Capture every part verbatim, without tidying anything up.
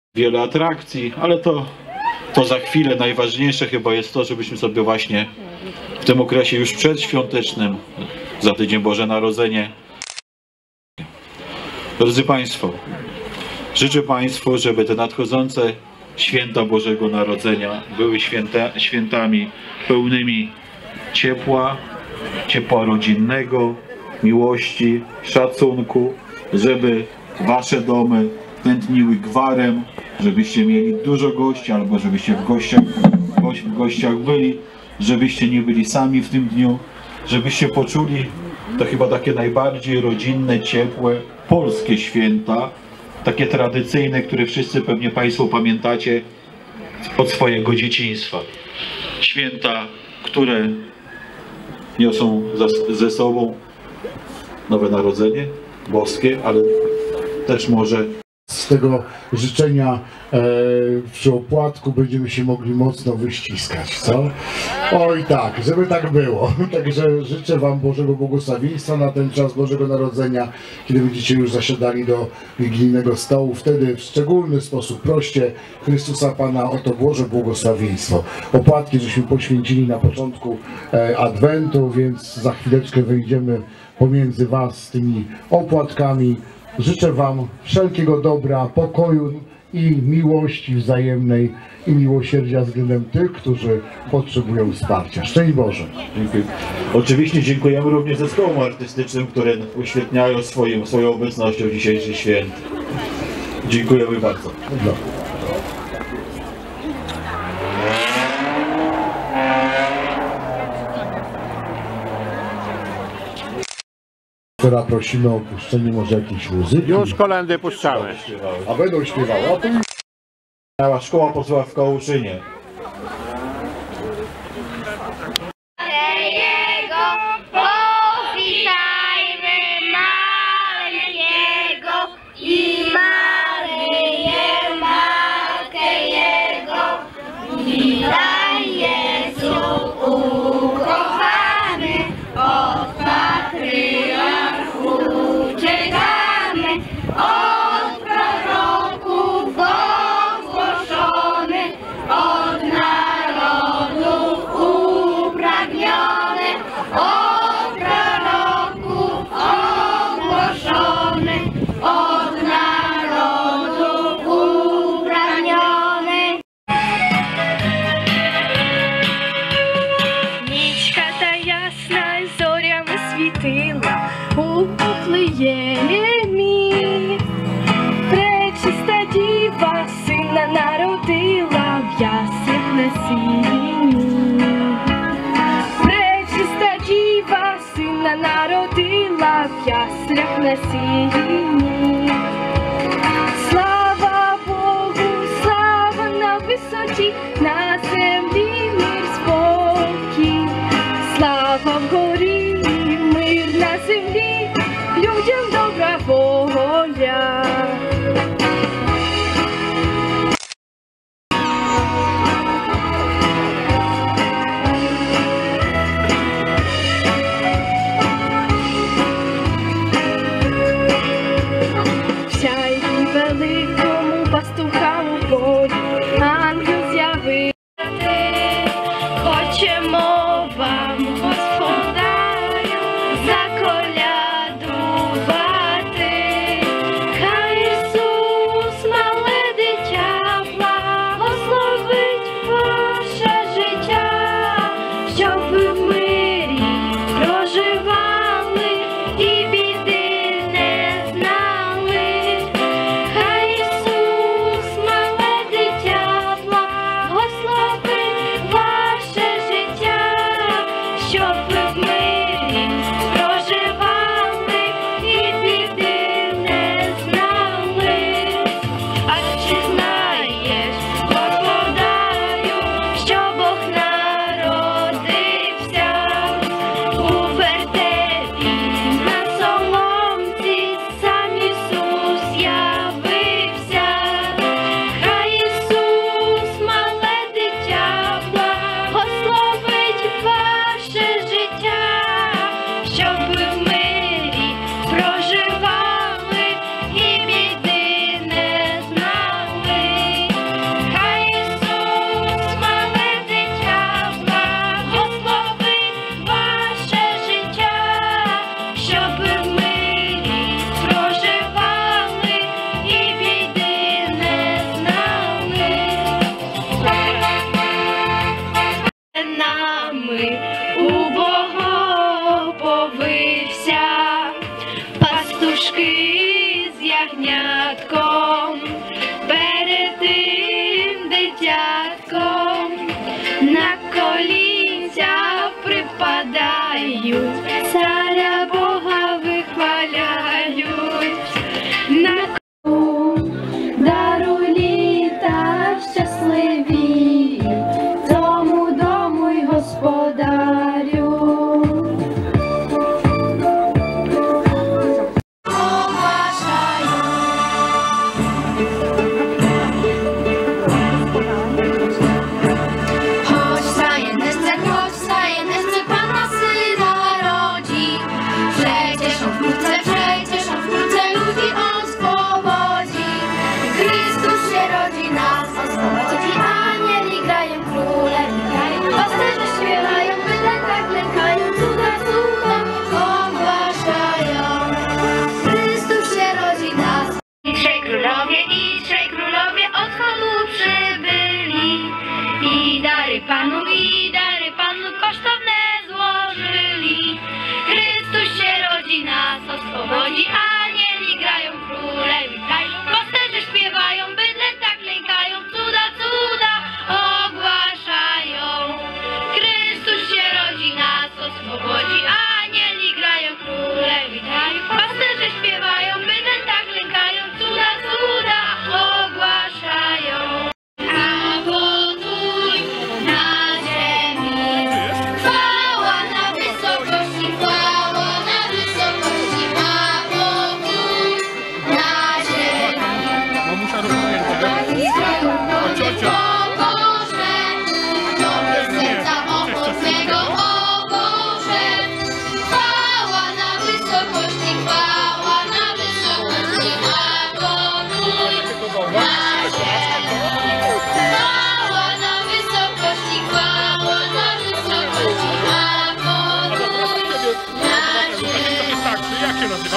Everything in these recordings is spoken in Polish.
wiele atrakcji, ale to, to za chwilę. Najważniejsze chyba jest to, żebyśmy sobie właśnie w tym okresie już przedświątecznym, za tydzień Boże Narodzenie. Drodzy Państwo, życzę Państwu, żeby te nadchodzące święta Bożego Narodzenia były święta, świętami pełnymi ciepła, ciepła rodzinnego, miłości, szacunku, żeby Wasze domy tętniły gwarem, żebyście mieli dużo gości, albo żebyście w gościach, w gościach byli, żebyście nie byli sami w tym dniu, żebyście poczuli to chyba takie najbardziej rodzinne, ciepłe, polskie święta, takie tradycyjne, które wszyscy pewnie Państwo pamiętacie od swojego dzieciństwa. Święta, które niosą ze sobą Nowe Narodzenie boskie, ale też może z tego życzenia e, przy opłatku będziemy się mogli mocno wyściskać, co? Oj tak, żeby tak było. Także życzę Wam Bożego błogosławieństwa na ten czas Bożego Narodzenia, kiedy będziecie już zasiadali do wigilijnego stołu. Wtedy w szczególny sposób proście Chrystusa Pana o to Boże błogosławieństwo. Opłatki żeśmy poświęcili na początku e, Adwentu, więc za chwileczkę wejdziemy pomiędzy Was z tymi opłatkami. Życzę Wam wszelkiego dobra, pokoju i miłości wzajemnej i miłosierdzia względem tych, którzy potrzebują wsparcia. Szczęść Boże! Dziękuję. Oczywiście dziękujemy również zespołom artystycznym, które uświetniają swoim, swoją obecnością dzisiejszy święt. Dziękujemy bardzo. No. Teraz prosimy o opuszczenie może jakiejś muzyki. Już kolędy puszczamy. A będą śpiewały. A to... Mała szkoła posła w Kołuszynie. У Вифлеємі пречиста діва сина народила в яслях на сіні. Пречиста діва сина народила в яслях на сіні. Слава Богу, слава на висоті, на землі мир спокій. Слава вгорі, мир на землі, людям добра воля. В сяйві великому пастухам у полі ангел з'явився. Хочемо вам, Господарю, заколядувати. Хай Ісус, мале дитя, благословить ваше життя, щоб ви в мирі проживали і біди не знали. Хай Ісус,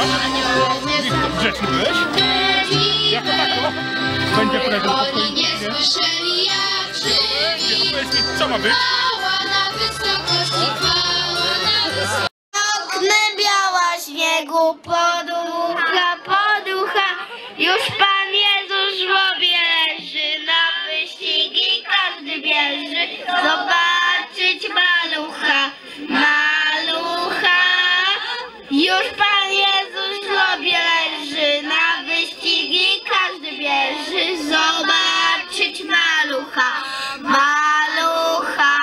Grzeczny byłeś? Jak to tako? Będzie prezent po twoim nie słyszeli jak żywi. Powiedz mi, co ma być? Chwała na wysokości, chwała na wysokości. Oknem biała śniegu, poducha, poducha. Już Pan Jezus w żłobie leży, na wyścigi każdy bierze. Zobaczyć malucha, malucha. Już Pan Jezus w żłobie leży, na wyścigi każdy bierze. Zobaczyć malucha, malucha.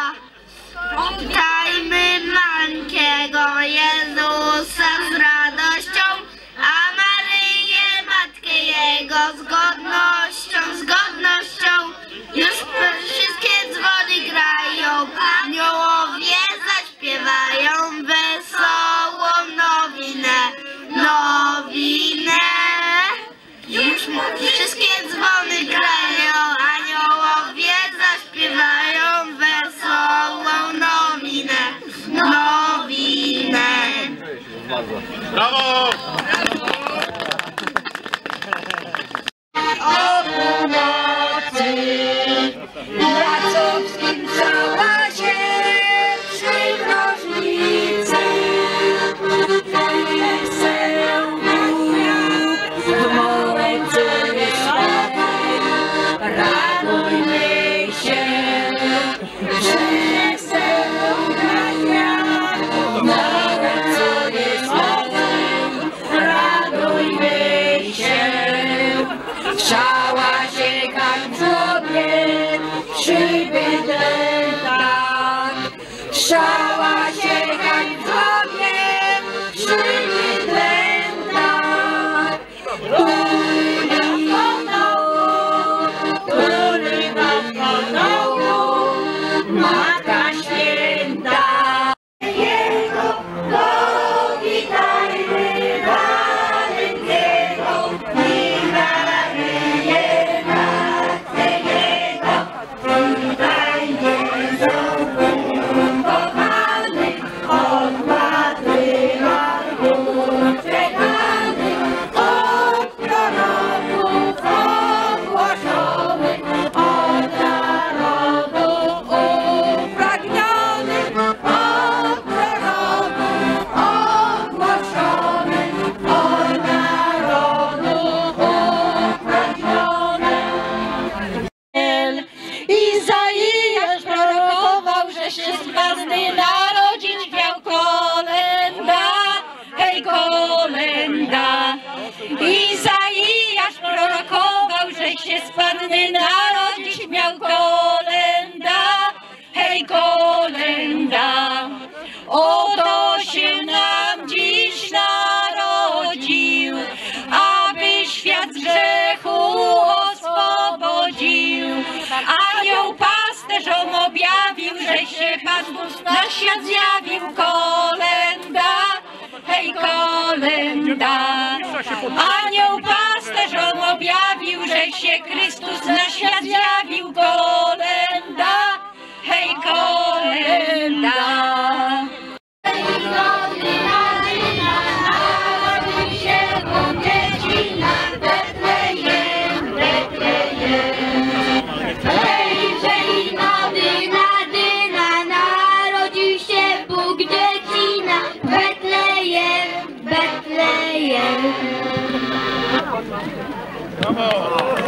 Witajmy maleńkiego Jezusa z radością, a Maryję, Matkę Jego, z godnością, z godnością. Już wszystkie dzwony grają, aniołowie zaśpiewają wesołą nowinę, nowinę. Już wszystkie dzwony grają, aniołowie zaśpiewają wesołą nowinę, nowinę. Brawo! O północy na Copskim załazie przy Krożnicy w Małęce słowy radujmy się, że chcę ubrania w Małęce słowy radujmy się. Wszała się jak sobie przy bydlętach. Wszała się jak sobie przy bydlętach. Uliwa w dołu, uliwa w dołu, Matka Święta. Jego powitajmy maleńkiego i Maryję, Matkę Jego. Witaj Jezu, kochany, od patriarchów czekany, od proroków ogłoszony, od narodów upragniony, od proroków ogłoszony, od narodów upragniony. Izaiasz prorokował, że się z Panny narodzić miał kolenda, hej kolenda. Izaiasz prorokował, że się z Panny narodzić miał kolenda, hej kolenda. Oto się nam dziś narodził, aby świat z grzechu oswobodził. Anioł pasterzom objawił, że się Pan Bóg na świat zjawił. Kolenda, hej kolenda. Anioł pasterzom objawił, że się Chrystus na świat zjawił. Kolenda, hej kolenda. Narodził się Bóg dzieci na Betlejem, Betlejem. Hej, hej, Dyna, Dyna, narodził się Bóg dzieci na Betlejem, Betlejem. Brawo!